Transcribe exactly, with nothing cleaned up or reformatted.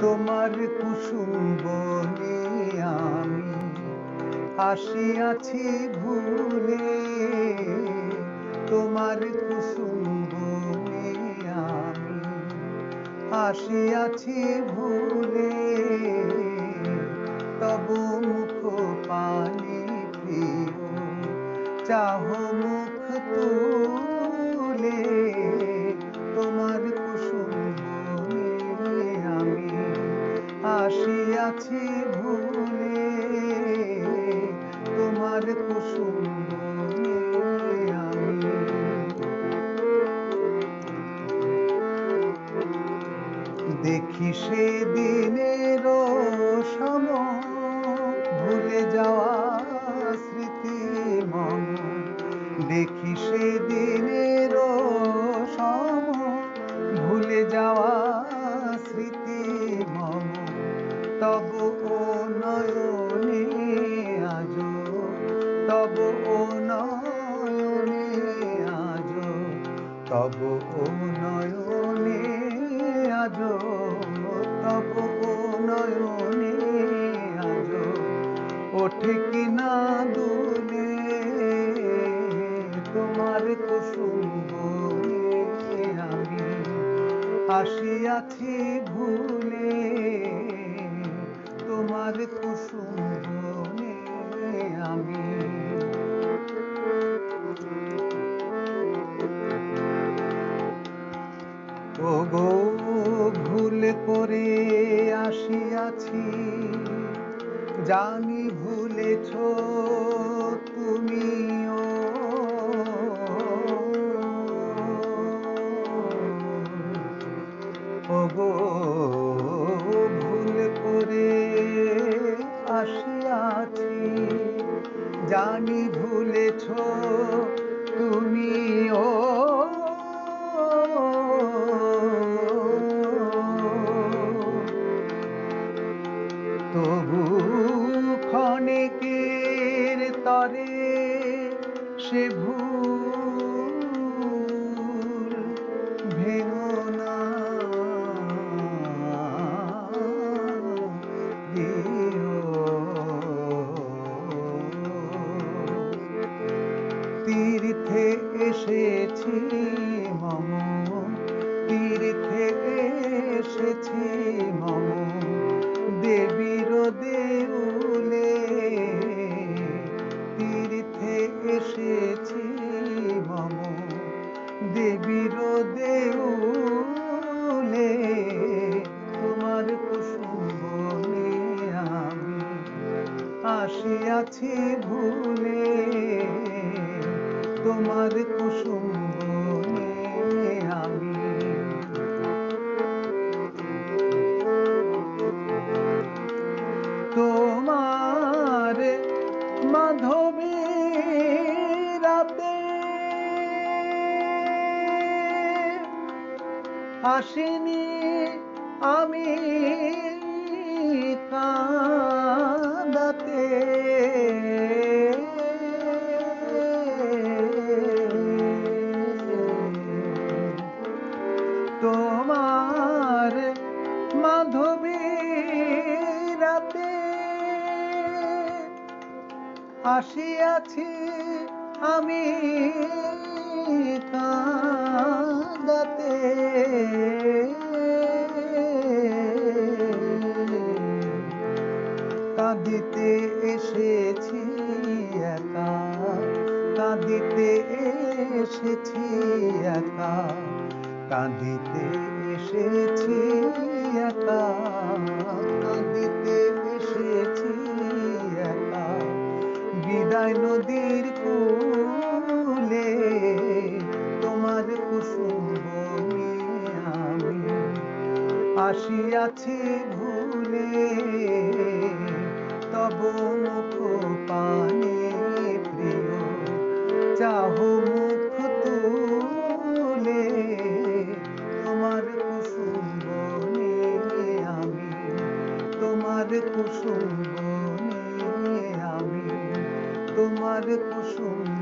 তোমার কুসুম বনে আমি আসিয়াছি ভুলে, তোমার কুসুম বনে আমি আসিয়াছি ভুলে। তব মুখ পানে প্রিয় চাহ মুখ তুলে, তোমার কুসুম বনে আমি আসিয়াছি ভুলে, তোমার কুসুম বনে আমি। দেখি সে দিনের সম ভুলে যাওয়া স্মৃতি মম, দেখি সে দিনের সম ভুলে যাওয়া স্মৃতি মম। তব ও নয়নে আজ, তব ও নয়নে আজ, তব ও নয়নে আজ, তব ও নয়নে আজ ওঠে কিনা দুলে, তোমার কুসুম বনে আমি আসিয়াছি ভুলে, তোমার কুসুম বনে আমি। ওগো ভুল করে আসিয়াছি, জানি ভুলেছ তুমিও, ওগো ভুল করে আসিয়াছি, জানি ভুলেছ তুমিও। তবু ক্ষণিকের তরে সে ভুল ভেঙো না প্রিয়। তীর্থে এসেছি মম, তীর্থে এসেছি মম দেবীর দেউলে, তীর্থে এসেছি মম দেবীর দেউলে, তোমার কুসুম বনে আমি আসিয়াছি ভুলে, তোমার কুসুম বনে আমি। তোমার মাধবী রাতে আসিনি আমি কাঁদাতে, তোমার মাধবী রাতে আসিয়াছি আমি কাঁদাতে। কাঁদিতে এসেছি একা, কাঁদিতে এসেছি একা, কাঁদিতে এসেছি একা, কাঁদিতে এসেছি একা। বিদায় নদীর কূলে, তোমার কুসুম বনে আমি আসিয়াছি ভুলে, তব মুখ পানে প্রিয় চাহ মুখ তুলে, তোমার কুসুম বনে আমি, তোমার কুসুম বনে আমি, তোমার কুসুম